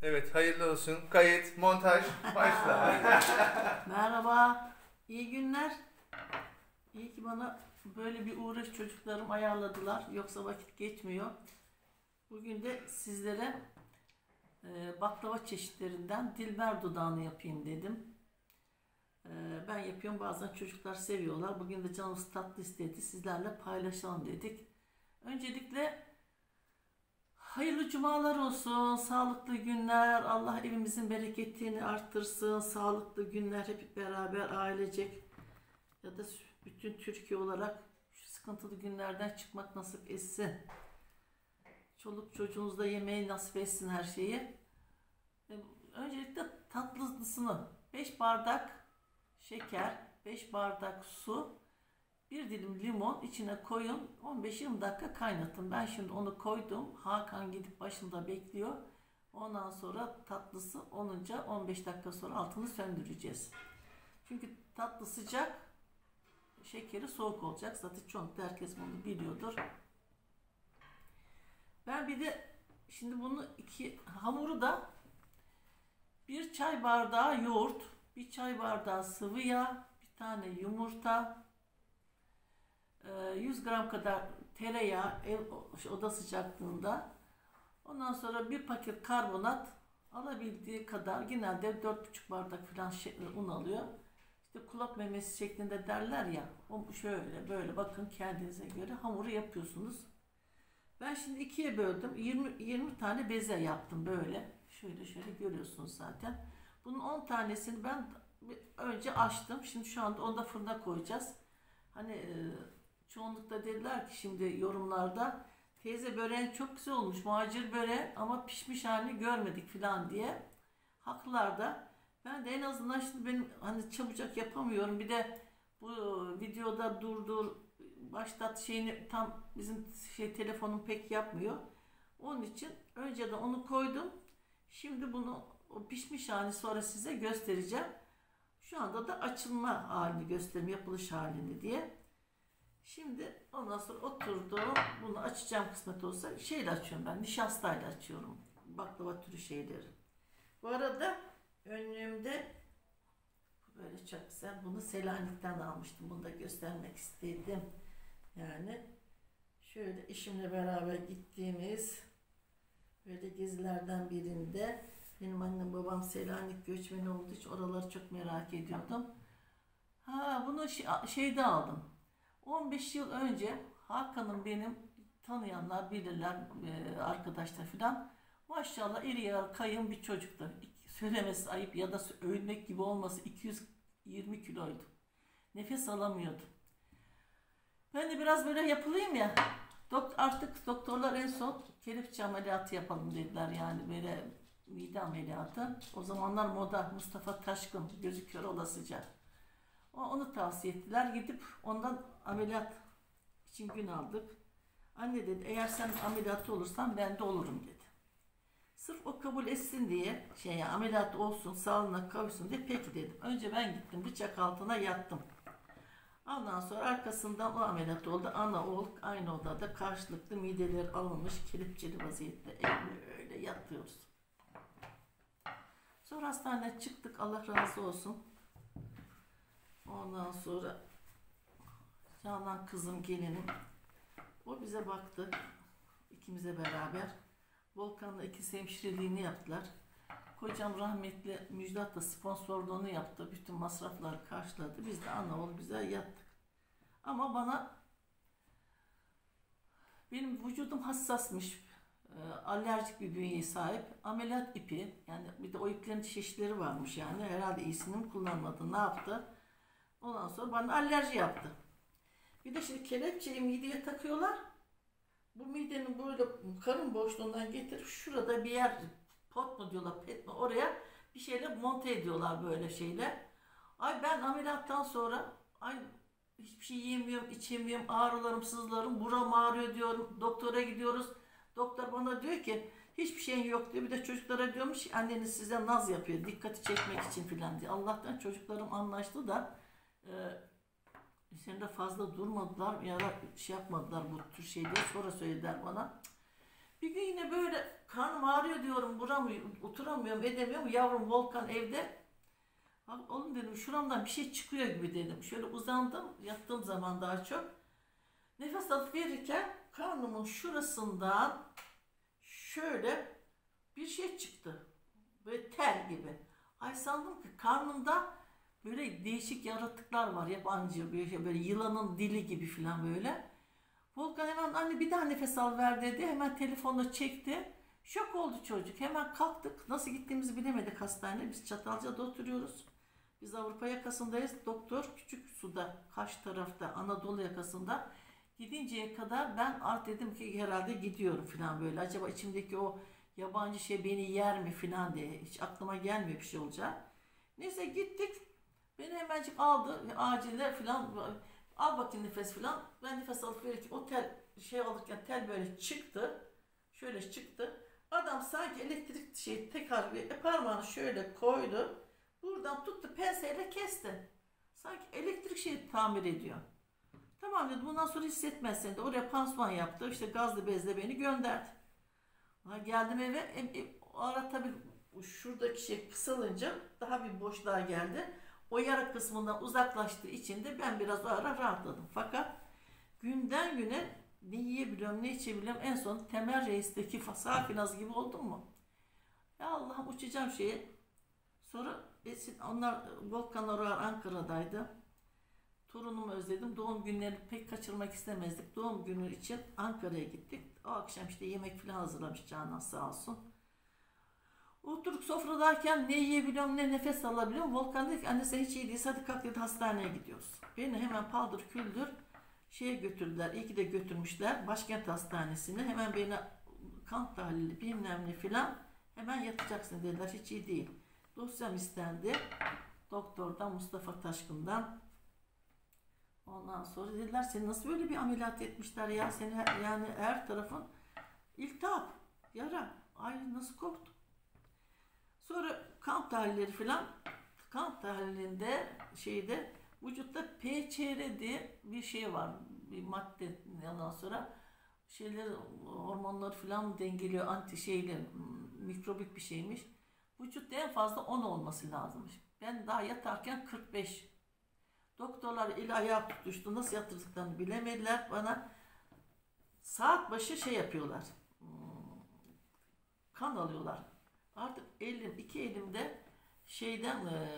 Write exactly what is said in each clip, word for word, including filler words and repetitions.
Evet, hayırlı olsun. Kayıt, montaj, başla. Merhaba, iyi günler. İyi ki bana böyle bir uğraş çocuklarım ayarladılar. Yoksa vakit geçmiyor. Bugün de sizlere e, baklava çeşitlerinden Dilber dudağını yapayım dedim. E, ben yapıyorum, bazen çocuklar seviyorlar. Bugün de canımız tatlı istedi. Sizlerle paylaşalım dedik. Öncelikle hayırlı cumalar olsun, sağlıklı günler, Allah evimizin bereketini arttırsın, sağlıklı günler hep beraber ailecek ya da bütün Türkiye olarak şu sıkıntılı günlerden çıkmak nasip etsin. Çoluk çocuğunuzda yemeği nasip etsin her şeyi. Öncelikle tatlısını beş bardak şeker, beş bardak su, bir dilim limon içine koyun, on beş yirmi dakika kaynatın. Ben şimdi onu koydum. Hakan gidip başında bekliyor. Ondan sonra tatlısı olunca on beş dakika sonra altını söndüreceğiz. Çünkü tatlı sıcak, şekeri soğuk olacak. Zaten çoğunlukla herkes bunu biliyordur. Ben bir de şimdi bunu iki hamuru da bir çay bardağı yoğurt, bir çay bardağı sıvı yağ, bir tane yumurta, yüz gram kadar tereyağı ev oda sıcaklığında, ondan sonra bir paket karbonat, alabildiği kadar, genelde dört buçuk bardak falan un alıyor. İşte kulak memesi şeklinde derler ya, o şöyle böyle bakın kendinize göre hamuru yapıyorsunuz. Ben şimdi ikiye böldüm, yirmi yirmi tane beze yaptım böyle. Şöyle şöyle görüyorsunuz zaten. Bunun on tanesini ben önce açtım. Şimdi şu anda onu da fırına koyacağız. Hani çoğunlukla dediler ki şimdi yorumlarda, teyze böreğin çok güzel olmuş, muhacir böreği ama pişmiş halini görmedik falan diye. Haklılar da. Ben de en azından şimdi benim hani çabucak yapamıyorum. Bir de bu videoda durdur, başlat şeyini tam bizim şey telefonum pek yapmıyor. Onun için önce de onu koydum. Şimdi bunu o pişmiş halini sonra size göstereceğim. Şu anda da açılma halini göstereyim, yapılış halini diye. Şimdi ondan sonra oturdum. Bunu açacağım kısmet olsa. Şeyle açıyorum ben. Nişastayla açıyorum. Baklava türü şeyleri. Bu arada önlüğümde böyle çok güzel. Bunu Selanik'ten almıştım. Bunu da göstermek istedim. Yani şöyle eşimle beraber gittiğimiz böyle gezilerden birinde, benim annem babam Selanik göçmeni olduğu için oraları çok merak ediyordum. Ha, bunu şeyde aldım. on beş yıl önce Hakan'ın, benim tanıyanlar bilirler, e, arkadaşlar filan, maşallah iri yarı kayın bir çocuktu. Söylemesi ayıp ya da övünmek gibi olması, iki yüz yirmi kiloydu. Nefes alamıyordu. Ben de biraz böyle yapılayım ya. Dok artık doktorlar en son kelepçe ameliyatı yapalım dediler, yani böyle mide ameliyatı. O zamanlar moda Mustafa Taşkın, gözü kör olasıca. Onu tavsiye ettiler. Gidip ondan ameliyat için gün aldık. Anne dedi, eğer sen ameliyatı olursan ben de olurum dedi. Sırf o kabul etsin diye, şey ya, ameliyat olsun, sağlığına kavuşsun diye peki dedim. Önce ben gittim, bıçak altına yattım. Ondan sonra arkasından o ameliyat oldu. Ana oğul aynı odada karşılıklı, mideleri alınmış kelepçeli vaziyette öyle yatıyoruz. Sonra hastaneye çıktık, Allah razı olsun. Ondan sonra Canan kızım, gelinim, o bize baktı, ikimize beraber. Volkan'la ikisi hemşireliğini yaptılar. Kocam rahmetli Müjdat da sponsorluğunu yaptı, bütün masrafları karşıladı. Biz de ana oğul güzel yattık. Ama bana, benim vücudum hassasmış, e, alerjik bir bünyeye sahip. Ameliyat ipi, yani bir de o iplerin çeşitleri varmış, yani herhalde iyisini mi kullanmadı, ne yaptı? Ondan sonra bana alerji yaptı. Bir de şimdi kelepçeyi mideye takıyorlar. Bu midenin böyle karın boşluğundan getirip şurada bir yer, pot mu diyorlar, pet mi, oraya bir şeyle monte ediyorlar böyle şeyle. Ay ben ameliyattan sonra ay hiçbir şey yiyemiyorum, içemiyorum, ağrılarım, sızlarım, buram ağrıyor diyorum. Doktora gidiyoruz. Doktor bana diyor ki hiçbir şeyin yok diyor. Bir de çocuklara diyormuş, anneniz size naz yapıyor, dikkati çekmek için filan diye. Allah'tan çocuklarım anlaştı da Ee, üzerinde fazla durmadılar ya da şey yapmadılar bu tür şey diye, sonra söylediler bana. Bir gün yine böyle karnım ağrıyor diyorum, buramıyorum, oturamıyorum, edemiyorum. Yavrum Volkan evde. Abi, oğlum dedim, şuramdan bir şey çıkıyor gibi dedim. Şöyle uzandım, yattığım zaman daha çok. Nefes alıp verirken karnımın şurasından şöyle bir şey çıktı. Böyle tel gibi. Ay sandım ki karnımda böyle değişik yaratıklar var. Yabancı böyle, böyle yılanın dili gibi falan böyle. Volkan hemen anne bir daha nefes al ver dedi. Hemen telefonla çekti. Şok oldu çocuk. Hemen kalktık. Nasıl gittiğimizi bilemedik hastaneye. Biz Çatalca'da oturuyoruz. Biz Avrupa yakasındayız. Doktor Küçük Su'da, Kaş tarafta, Anadolu yakasında. Gidinceye kadar ben art dedim ki herhalde gidiyorum falan böyle. Acaba içimdeki o yabancı şey beni yer mi falan diye. Hiç aklıma gelmiyor bir şey olacak. Neyse gittik. Beni hemencik aldı. Acile falan. Al bakayım nefes falan. Ben nefes alıp verirken o tel şey alırken tel böyle çıktı. Şöyle çıktı. Adam sanki elektrik şey tekrar bir parmağını şöyle koydu. Buradan tuttu penseyle kesti. Sanki elektrik şeyi tamir ediyor. Tamam dedi, bundan sonra hissetmezsen de oraya pansuman yaptı. İşte gazlı bezle beni gönderdi. Ha, geldim eve. E, e, o ara tabii şuradaki şey kısalınca daha bir boşluğa geldi. O yara kısmından uzaklaştığı için de ben biraz o ara rahatladım. Fakat günden güne ne yiyebiliyorum ne içebiliyorum, en son Temel Reis'teki Safinaz gibi oldum mu? Ya Allah'ım, uçacağım şeye. Sonra onlar Volkanlar Ankara'daydı. Torunumu özledim. Doğum günlerini pek kaçırmak istemezdik. Doğum günü için Ankara'ya gittik. O akşam işte yemek falan hazırlamış Canan sağ olsun. Oturduk sofradayken ne yiyebiliyorum ne nefes alabiliyorum. Volkan dedi ki anne sen hiç iyi değilse hadi kalk dedi, hastaneye gidiyoruz. Beni hemen paldır küldür şeye götürdüler. İyi ki de götürmüşler. Başkent Hastanesi'ne. Hemen beni kan tahlili bilmem ne filan, hemen yatacaksın dediler. Hiç iyi değil. Dosyam istendi. Doktordan, Mustafa Taşkın'dan. Ondan sonra dediler seni nasıl böyle bir ameliyat etmişler ya, seni yani her tarafın iltihap, yara. Ay nasıl korktum. Sonra kan tahlilleri filan, kan tahlilinde şeyde vücutta P C R diye bir şey var, bir madde, ondan sonra şeyler hormonları filan dengeliyor, anti şeyler, mikrobik bir şeymiş. Vücutta en fazla on olması lazımmış. Ben daha yatarken kırk beş. Doktorlar el ayağı tutuştu. Nasıl yatırdıklarını bilemediler. Bana saat başı şey yapıyorlar. Kan alıyorlar. Artık elim, iki elimde şeyden e,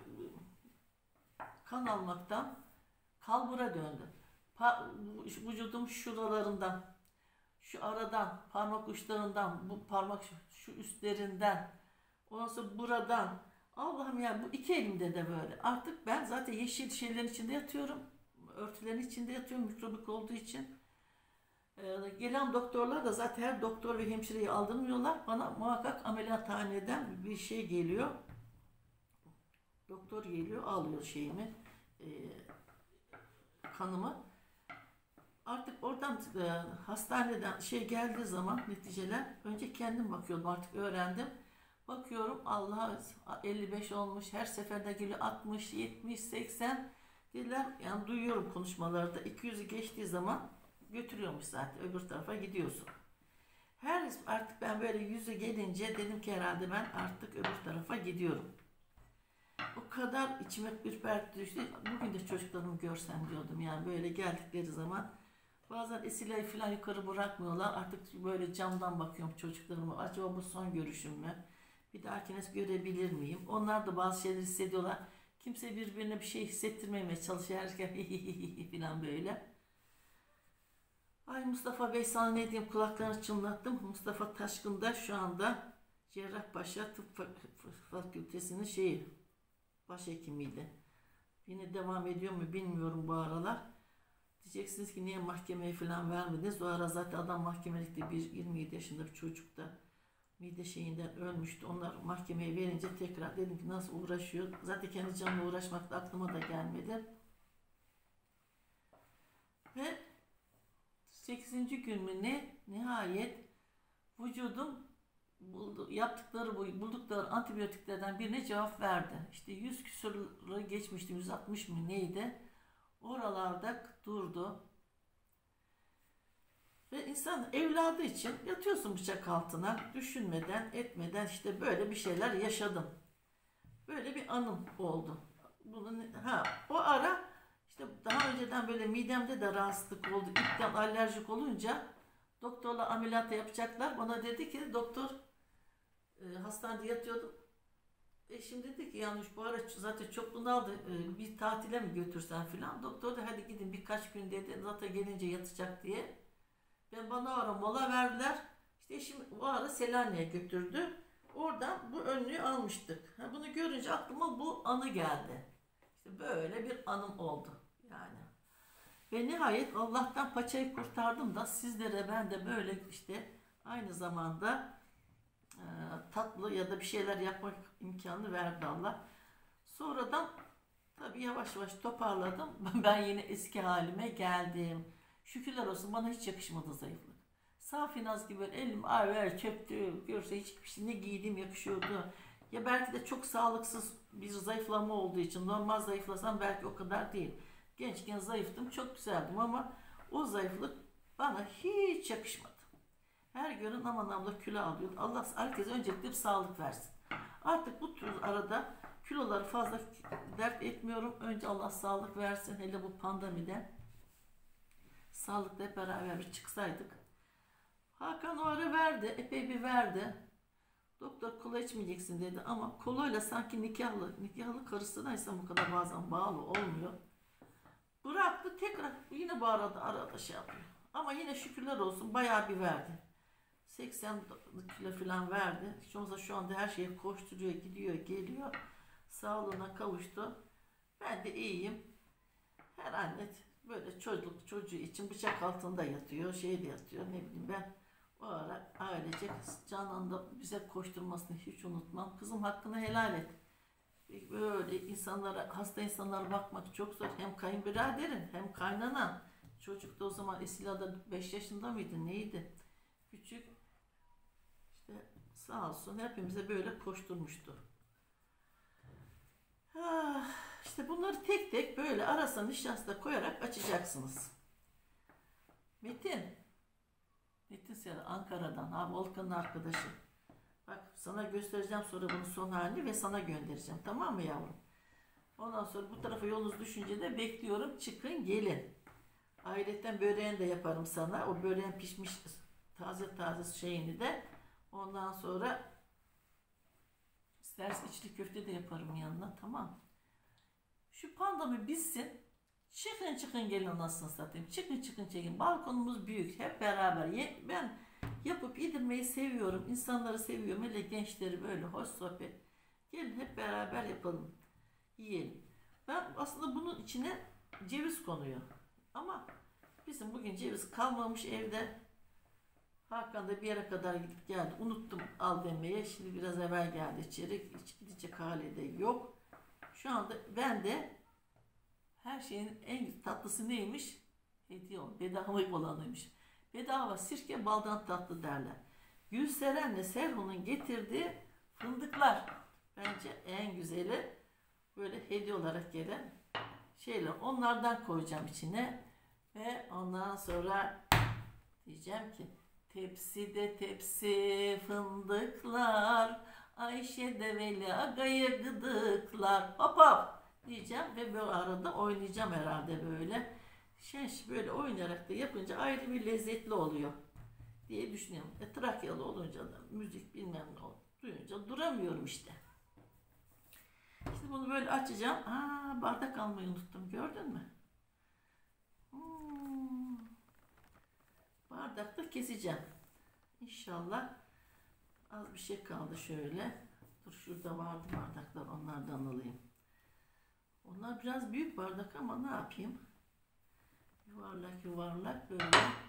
kan almaktan kalbura döndü. Pa, vücudum şuralarından, şu aradan, parmak uçlarından, bu parmak şu, şu üstlerinden, ondan sonra buradan. Allah'ım ya, bu iki elimde de böyle. Artık ben zaten yeşil şeylerin içinde yatıyorum. Örtülerin içinde yatıyorum mikrobik olduğu için. Ee, gelen doktorlar da zaten her doktor ve hemşireyi aldırmıyorlar. Bana muhakkak ameliyathaneden bir şey geliyor. Doktor geliyor, alıyor şeyimi, e, kanımı. Artık oradan e, hastaneden şey geldiği zaman neticeler, önce kendim bakıyordum, artık öğrendim. Bakıyorum Allah elli beş olmuş, her seferinde geliyor altmış, yetmiş, seksen dediler. Yani duyuyorum konuşmalarda, iki yüzü geçtiği zaman götürüyormuş zaten, öbür tarafa gidiyorsun. Her artık ben böyle yüzü gelince dedim ki herhalde ben artık öbür tarafa gidiyorum. O kadar içime ürperti düştü. Bugün de çocuklarımı görsem diyordum, yani böyle geldikleri zaman bazen esileyi falan yukarı bırakmıyorlar. Artık böyle camdan bakıyorum çocuklarıma, acaba bu son görüşüm mü? Bir dahakine görebilir miyim? Onlar da bazı şeyler hissediyorlar. Kimse birbirine bir şey hissettirmemeye çalışıyor. Herkes falan böyle. Ay Mustafa Bey, sana ne diyeyim, kulaklarını çınlattım. Mustafa Taşkın da şu anda Cerrahpaşa Tıp Fakültesi'nin şeyi, başhekimiydi. Yine devam ediyor mu bilmiyorum bu aralar. Diyeceksiniz ki niye mahkemeye falan vermediniz? O ara zaten adam mahkemelikte, bir yirmi yedi yaşında bir çocuk da mide şeyinden ölmüştü. Onlar mahkemeye verince tekrar dedim ki nasıl uğraşıyor. Zaten kendi canımla uğraşmak da aklıma da gelmedi. Ve sekizinci gün mü ne? Nihayet vücudum buldu, yaptıkları bu buldukları antibiyotiklerden birine cevap verdi. İşte yüz küsurları geçmişti, yüz altmış mı neydi? Oralarda durdu. Ve insan evladı için yatıyorsun bıçak altına, düşünmeden, etmeden işte böyle bir şeyler yaşadım. Böyle bir anım oldu. Bunun, ha, o ara işte daha önceden böyle midemde de rahatsızlık oldu. İlkten alerjik olunca doktorla ameliyat yapacaklar. Bana dedi ki doktor, e, hastanede yatıyordum. Eşim dedi ki yanlış bu ara zaten çok bunaldı, e, bir tatile mi götürsen filan. Doktor da hadi gidin birkaç gün dedi, zaten gelince yatacak diye. Ben bana ara mola verdiler. İşte eşim o ara Selanik'e götürdü. Oradan bu önlüğü almıştık. Ha, bunu görünce aklıma bu anı geldi. İşte böyle bir anım oldu yani. Ve nihayet Allah'tan paçayı kurtardım da sizlere ben de böyle işte aynı zamanda e, tatlı ya da bir şeyler yapmak imkanı verdi Allah. Sonradan tabii yavaş yavaş toparladım. Ben yine eski halime geldim. Şükürler olsun bana hiç yakışmadı zayıflık. Safinaz gibi elim ayver çöktü. Görse hiçbir şey ne giydiğim yakışıyordu. Ya belki de çok sağlıksız bir zayıflama olduğu için normal zayıflasam belki o kadar değil. Gençken zayıftım, çok güzeldim ama o zayıflık bana hiç yakışmadı. Her görün aman abla kilo alıyor. Allah herkese öncelikle bir sağlık versin. Artık bu tür arada kiloları fazla dert etmiyorum. Önce Allah sağlık versin. Hele bu pandemide sağlıkla hep beraber bir çıksaydık. Hakan o ara verdi. Epey bir verdi. Doktor kola içmeyeceksin dedi ama kolayla sanki nikahlı, nikahlı karısına insan bu kadar bazen bağlı olmuyor. Bıraktı tekrar yine bu arada arada şey yapıyor. Ama yine şükürler olsun bayağı bir verdi. seksen kilo falan verdi. Hiç olmazsa şu anda her şeye koşturuyor, gidiyor, geliyor. Sağlığına kavuştu. Ben de iyiyim. Her anne böyle çocuk çocuğu için bıçak altında yatıyor, şeyde yatıyor. Ne bileyim ben o ara ailecek Canan'da bize koşturmasını hiç unutmam. Kızım hakkını helal et. Böyle insanlara, hasta insanlara bakmak çok zor. Hem kayınbiraderin hem kaynanan. Çocuk da o zaman Esila'da beş yaşında mıydı neydi? Küçük. İşte sağ olsun hepimize böyle koşturmuştu. Ah, işte bunları tek tek böyle arasına nişasta koyarak açacaksınız. Metin. Metin Sera Ankara'dan. Ha Volkan'ın arkadaşı. Bak sana göstereceğim sonra bunun son halini ve sana göndereceğim. Tamam mı yavrum? Ondan sonra bu tarafa yolunuz düşünce de bekliyorum. Çıkın gelin. Ayrıca böreğini de yaparım sana. O böreğin pişmiş taze taze şeyini de. Ondan sonra istersen içli köfte de yaparım yanına. Tamam. Şu pandemi bitsin. Çıkın çıkın gelin anasını satayım. Çıkın çıkın çekin. Balkonumuz büyük. Hep beraber. Ye, ben yapıp yedirmeyi seviyorum. İnsanları seviyorum. Hele gençleri böyle hoş sohbet. Gelin hep beraber yapalım. Yiyelim. Ben aslında bunun içine ceviz konuyor. Ama bizim bugün ceviz kalmamış evde. Hakan da bir yere kadar gidip geldi. Unuttum al demeye. Şimdi biraz evvel geldi içeri. Hiç gidecek hali de yok. Şu anda ben de her şeyin en tatlısı neymiş? Hediye ol. Bedava olanıymış. Bedava sirke baldan tatlı derler. Gülseren'le Serhun'un getirdiği fındıklar. Bence en güzeli böyle hediye olarak gelen şeyler. Onlardan koyacağım içine. Ve ondan sonra diyeceğim ki tepside tepsi fındıklar Ayşe de Veli Aga'ya gıdıklar hop hop diyeceğim ve böyle arada oynayacağım herhalde böyle. Şey böyle oynayarak da yapınca ayrı bir lezzetli oluyor diye düşünüyorum. E, Trakyalı olunca da müzik bilmem ne duyunca duramıyorum işte. Şimdi bunu böyle açacağım. Aa, bardak almayı unuttum gördün mü? Hmm. Bardakta keseceğim. İnşallah az bir şey kaldı şöyle. Dur şurada vardı bardaklar onlardan alayım. Onlar biraz büyük bardak ama ne yapayım? Yuvarlak yuvarlak böyle.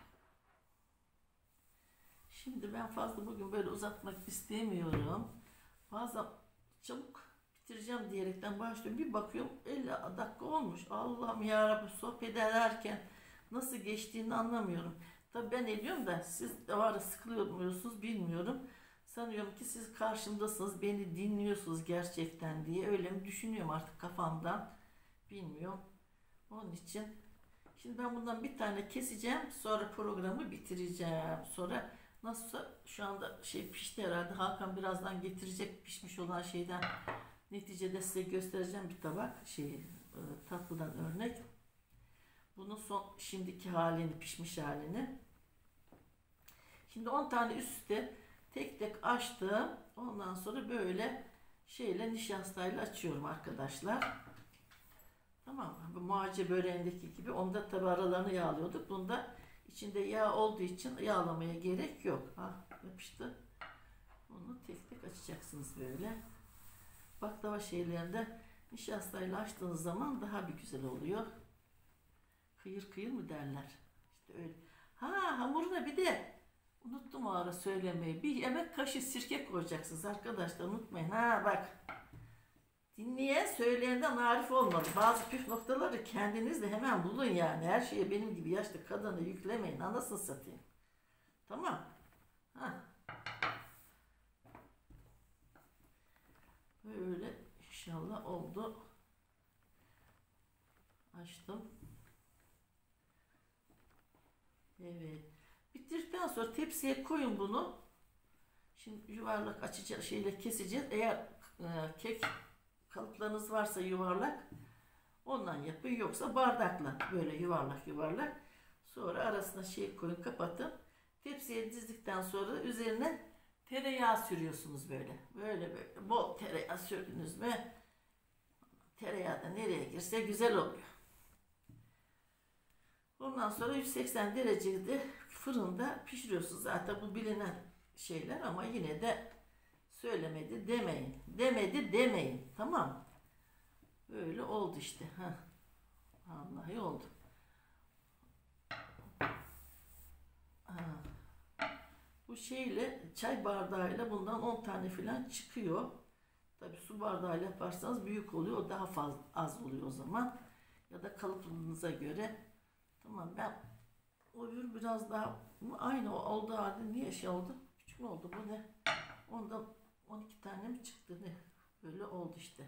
Şimdi ben fazla bugün böyle uzatmak istemiyorum. Bazen çabuk bitireceğim diyerekten başlıyorum. Bir bakıyorum elli dakika olmuş. Allah'ım yarabbim sohbet ederken nasıl geçtiğini anlamıyorum. Tabii ben ediyorum da siz de var sıkılıyor musunuz bilmiyorum. Sanıyorum ki siz karşımdasınız, beni dinliyorsunuz gerçekten diye. Öyle mi düşünüyorum artık kafamdan. Bilmiyorum. Onun için Şimdi ben bundan bir tane keseceğim. Sonra programı bitireceğim. Sonra nasılsa şu anda şey pişti herhalde. Hakan birazdan getirecek pişmiş olan şeyden. Neticede size göstereceğim bir tabak. Şey, e, tatlıdan örnek. Bunun son şimdiki halini, pişmiş halini. Şimdi on tane üst üste tek tek açtım. Ondan sonra böyle şeyle nişastayla açıyorum arkadaşlar. Tamam mı? Bu muhallebi böreğindeki gibi. Onda tabi aralarını yağlıyorduk. Bunda içinde yağ olduğu için yağlamaya gerek yok. Ha, yapıştı. Bunu tek tek açacaksınız böyle. Baklava şeylerinde nişastayla açtığınız zaman daha bir güzel oluyor. Kıyır kıyır mı derler. İşte öyle. Ha, hamuruna bir de unuttum o ara söylemeyi. Bir yemek kaşığı sirke koyacaksınız arkadaşlar, unutmayın. Ha bak. Dinleyen söyleyenden arif olmalı. Bazı püf noktaları kendiniz de hemen bulun yani. Her şeye benim gibi yaşlı kadını yüklemeyin. Anasını satayım. Tamam. Ha. Böyle inşallah oldu. Açtım. Evet. Bitirdikten sonra tepsiye koyun bunu. Şimdi yuvarlak açacağız, şeyle keseceğiz. Eğer e, kek kalıplarınız varsa yuvarlak, ondan yapın. Yoksa bardakla böyle yuvarlak yuvarlak. Sonra arasına şey koyun, kapatın. Tepsiye dizdikten sonra üzerine tereyağı sürüyorsunuz böyle. Böyle böyle. Bol tereyağı sürdünüz mü? Tereyağı da nereye girse güzel oluyor. Ondan sonra yüz seksen derecede fırında pişiriyorsunuz. Zaten bu bilinen şeyler ama yine de söylemedi demeyin. Demedi demeyin. Tamam. Böyle oldu işte. Heh. Vallahi oldu. Ha. Bu şeyle çay bardağıyla bundan on tane falan çıkıyor. Tabi su bardağıyla yaparsanız büyük oluyor. O daha fazla az oluyor o zaman. Ya da kalıplılığınıza göre. Tamam, ben o öbür biraz daha aynı oldu halde niye şey oldu? Küçük mü oldu bu ne? Ondan on iki tane mi çıktı ne? Böyle oldu işte.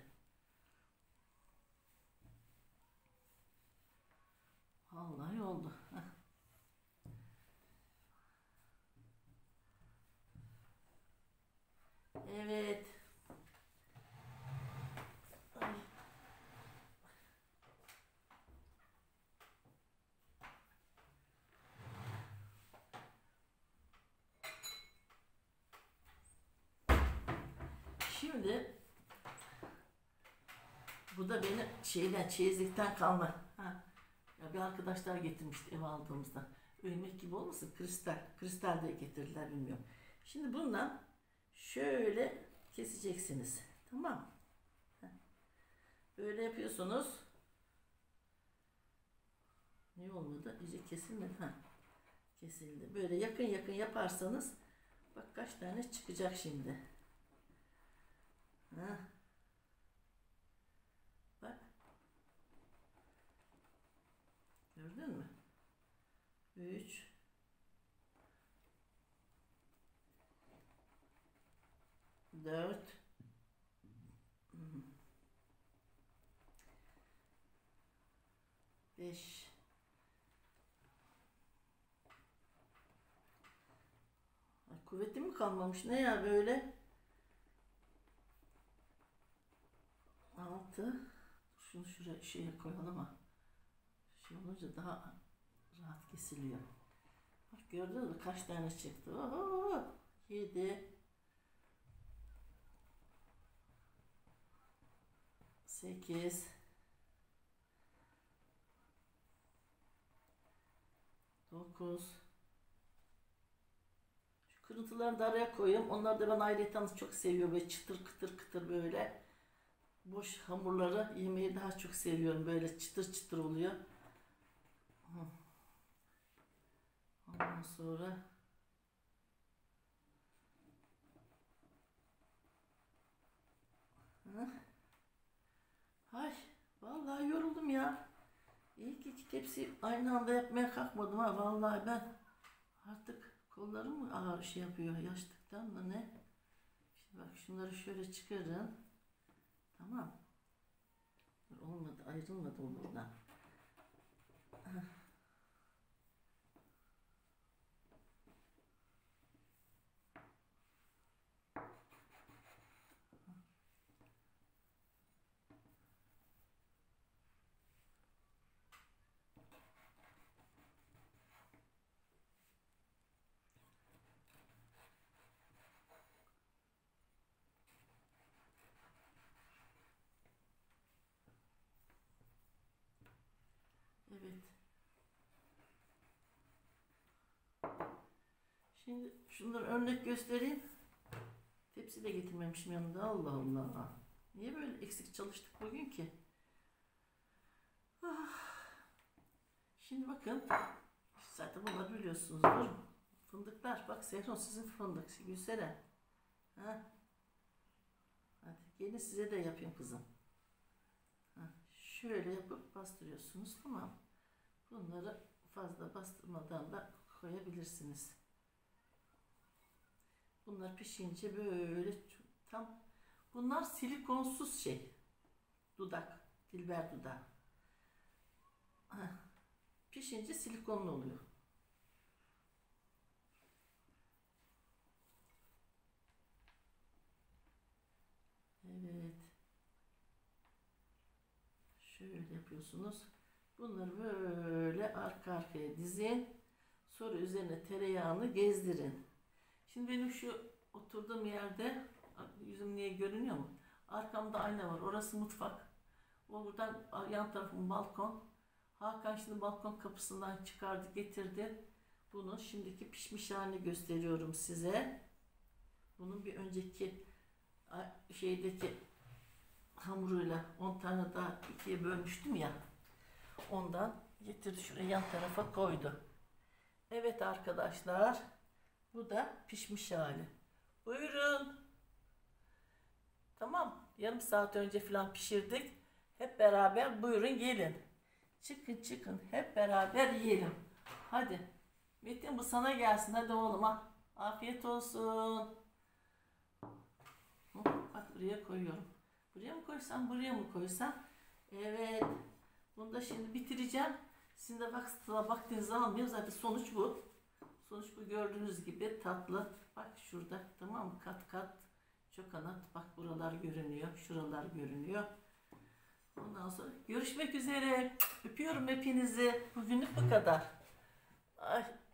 Vallahi oldu. Heh. Evet. Ay. Şimdi bu da benim şeyden, çeyizlikten kalma. Ha. Ya bir arkadaşlar getirmişti ev aldığımızda. Ölmek gibi olmasın? Kristal. Kristal de getirdiler, bilmiyorum. Şimdi bundan şöyle keseceksiniz. Tamam. Böyle yapıyorsunuz. Ne olmadı? İyice kesilmedi. Ha. Kesildi. Böyle yakın yakın yaparsanız bak kaç tane çıkacak şimdi. Ha. Bak. Gördün mü? üç dört beş kuvvetim mi kalmamış? Ne ya böyle? altı. Şunu şuraya şeye koyalım ama şey olunca daha rahat kesiliyor. Bak gördünüz mü kaç tane çıktı? Oho! yedi sekiz dokuz. Şu kırıntıları da araya koyayım. Onlar da ben ayrıca çok seviyorum. Böyle çıtır kıtır kıtır böyle. Boş hamurları yemeyi daha çok seviyorum. Böyle çıtır çıtır oluyor. Ondan sonra ay vallahi yoruldum ya. İyi ki iki tepsi aynı anda yapmaya kalkmadım ha. Vallahi ben artık kollarım mı ağır şey yapıyor yaşlıktan da ne? Şimdi bak şunları şöyle çıkarın. Tamam. Olmadı, ayrılmadı buradan. Evet. Şimdi şunları örnek göstereyim. Tepsi de getirmemişim yanında. Allah Allah. Niye böyle eksik çalıştık bugün ki? Ah. Şimdi bakın. Zaten bunları biliyorsunuzdur. Fındıklar. Bak Sehron sizin fındık. Gülseren. Ha. Hadi gelin size de yapayım kızım. Ha. Şöyle yapıp bastırıyorsunuz. Tamam. Bunları fazla bastırmadan da koyabilirsiniz. Bunlar pişince böyle tam, bunlar silikonsuz şey. Dudak. Dilber dudağı. Heh. Pişince silikonlu oluyor. Evet. Şöyle yapıyorsunuz. Bunları böyle arka arkaya dizin. Sonra üzerine tereyağını gezdirin. Şimdi benim şu oturduğum yerde, yüzüm niye görünüyor mu? Arkamda ayna var. Orası mutfak. O buradan yan tarafım balkon. Hakan şimdi balkon kapısından çıkardı, getirdi. Bunun şimdiki pişmiş halini gösteriyorum size. Bunun bir önceki şeydeki hamuruyla on tane daha ikiye bölmüştüm ya. Ondan getirdi şuraya yan tarafa koydu. Evet arkadaşlar. Bu da pişmiş hali. Buyurun. Tamam. Yarım saat önce falan pişirdik. Hep beraber buyurun gelin. Çıkın çıkın. Hep beraber yiyelim. Hadi. Metin bu sana gelsin. Hadi oğlum ha. Afiyet olsun. Bak buraya koyuyorum. Buraya mı koysam, buraya mı koysam? Evet. Bunu da şimdi bitireceğim. Sizin de vaktinizi almayayım. Zaten sonuç bu. Sonuç bu, gördüğünüz gibi tatlı. Bak şurada, tamam mı? Kat kat çokanat. Bak buralar görünüyor. Şuralar görünüyor. Ondan sonra görüşmek üzere. Öpüyorum hepinizi. Bugünlük bu kadar. Ay.